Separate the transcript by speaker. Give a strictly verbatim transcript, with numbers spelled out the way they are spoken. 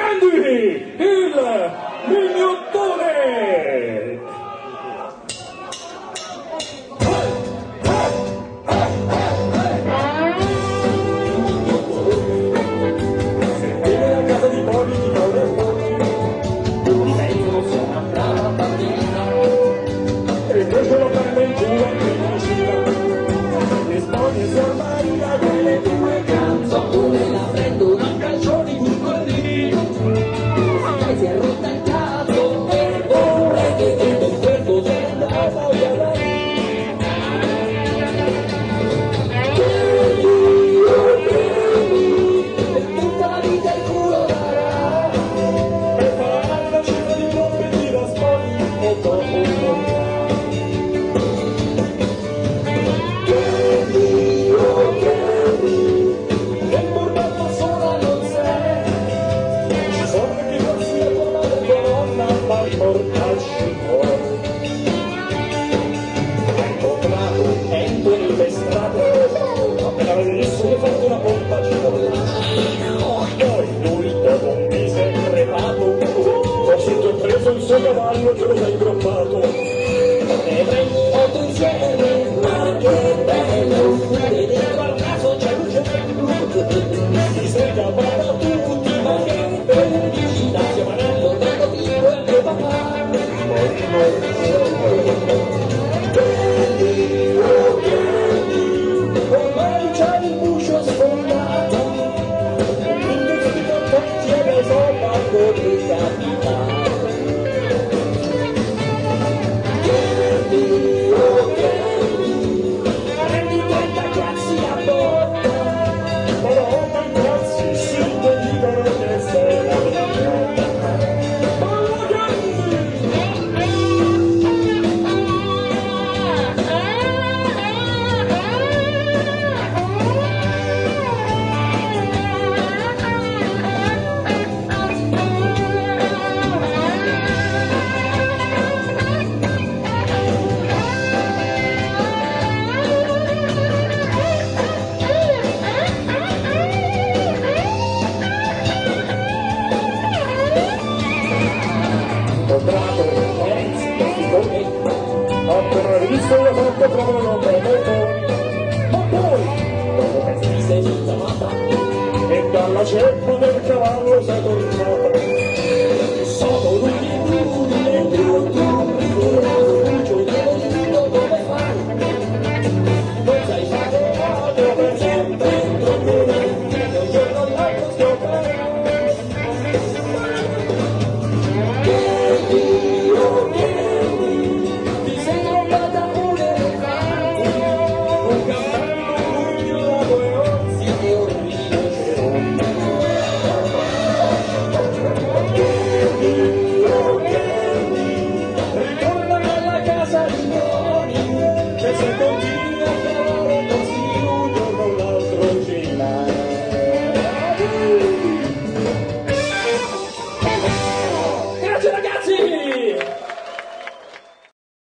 Speaker 1: Candy, il mignottone! Il suo cavallo ce lo sei ingroppato e prendo insieme, ma che bello, vedete guardato c'è luce si sveglia per tutti, ma che felicità, siamo anello tanto tipo e mio papà Candy, oh Candy, ormai c'è il guscio sfondato invece di contenti e la sopa con capità. Appena visto io fatto trovano per me ma poi dopo che si sei chiamata e dalla ceppa del cavallo sei tornato